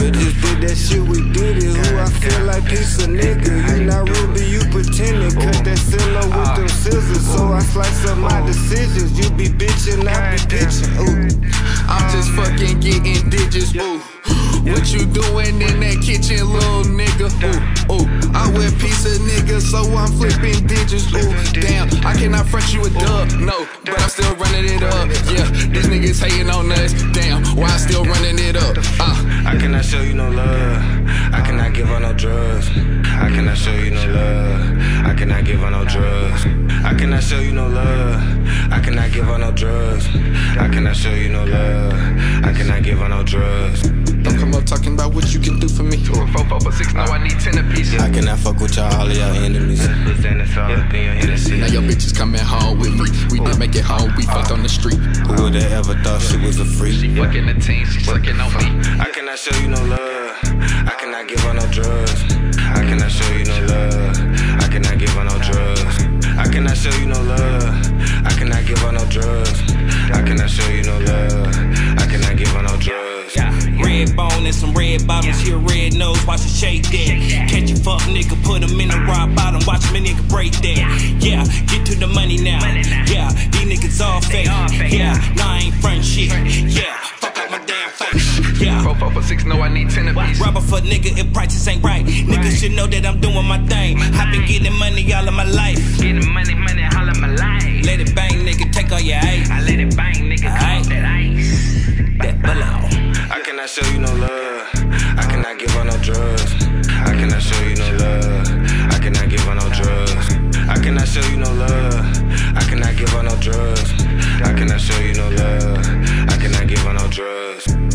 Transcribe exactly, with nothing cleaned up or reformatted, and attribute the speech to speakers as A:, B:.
A: We just did that shit, we did it. Who I feel like piece of nigga. You not Ruby, you pretending. Cut that silo with them scissors, so I slice up my decisions. You be bitchin', I be bitchin'. Ooh,
B: I'm just fucking getting digits. Ooh, what you doing in that kitchen, little nigga? Ooh, ooh, I wear piece of nigga, so I'm flipping digits. Ooh, damn, I cannot front you a dub, no, but I'm still running it up. Yeah, these niggas hating on us. Damn, why I still running it up? Uh.
C: I cannot show you no love. I cannot give her no drugs. I cannot show you no love. I cannot give her no drugs. I cannot show you no love. I cannot give her no drugs. I cannot show you no love. I cannot give her no drugs.
B: Don't come up talking about what you can do for me. Four, four, four, four, six, no, I need ten apiece.
C: I cannot fuck with y'all, all of y'all enemies.
B: Now your bitches coming home with me. We didn't make it home, we fucked on the street.
C: Who would've ever thought she was a freak?
B: She fucking the team, she sucking on me.
C: I cannot show you no love. I cannot give her no drugs. I cannot show you no love. I cannot give her no drugs. I cannot show you no love. I cannot give her no drugs. I cannot show you no love. I cannot give her no drugs.
D: Red bone and some red bottoms, here red nose, watch it shake that. Catch a fuck nigga, put him in a rock bottom, watch me nigga break that. Yeah, get to the money now. Yeah, these niggas all fake. Yeah, nah, I ain't front shit. Yeah, fuck up my damn face. Yeah,
B: four, four, four, six, no, I need ten apiece.
D: Rubber for nigga if prices ain't right. Niggas should know that I'm doing my thing. I been getting money all of my life.
E: Getting money, money all of my life.
D: Let it bang, nigga, take all your ice.
E: I let it bang, nigga, call that ice.
D: That below.
C: I cannot show you no love. I cannot give her no drugs. I cannot show you no love. I cannot give her no drugs. I cannot show you no love. I cannot give her no drugs. I cannot show you no love. I cannot give her no drugs.